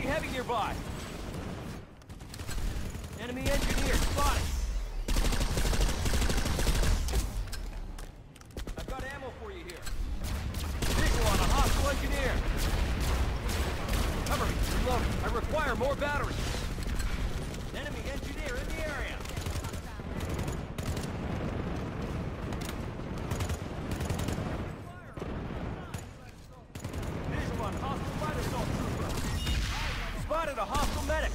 heavy nearby. Enemy engineer spotted. I've got ammo for you here. Visual on a hostile engineer. Cover me. Reloading. I require more batteries. Enemy engineer in the area. Visual on hostile light assault trooper. Spotted a hostile medic.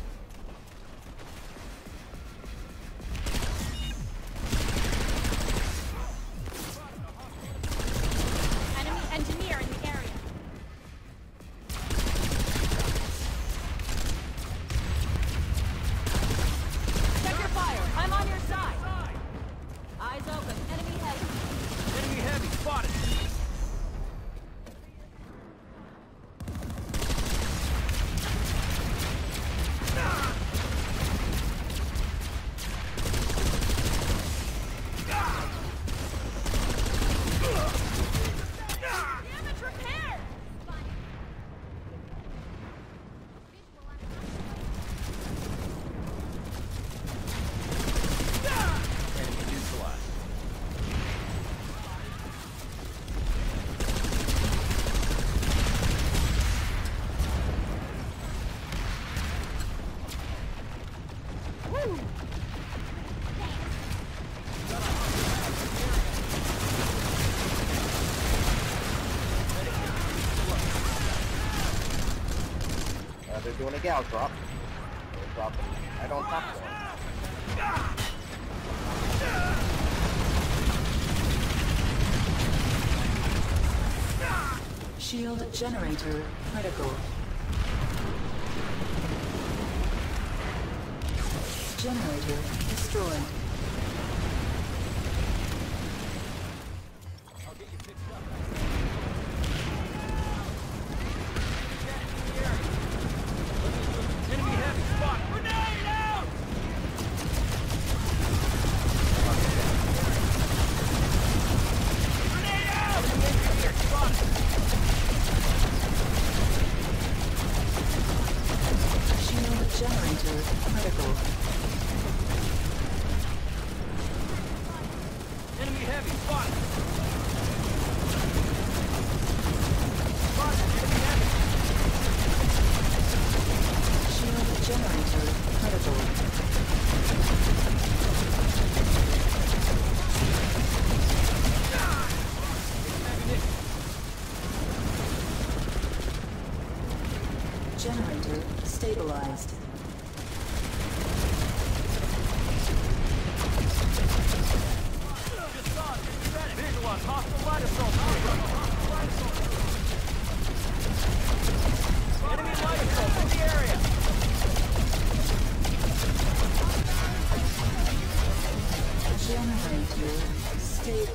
Enemy engineer in the area. Check your fire. I'm on your side. Eyes open. Enemy heavy. Enemy heavy spotted. Damage repair. Enemy neutralized. They're doing a gal drop. They're dropping right on top of one. Shield generator critical. Generator destroyed. I'll get you fixed up. Enemy heavy spot. Grenade out! Grenade out! Enemy engineer spotted. Shield generator critical. Enemy heavy spotted. Spotted enemy heavy. Shield generator critical. Ammunition. Generator stabilized. Just saw it. Visual on hostile light assault. Enemy light assault in the area. Generator stable.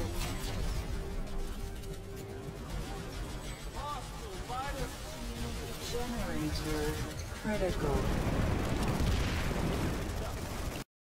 Hostile light assault. Generator critical.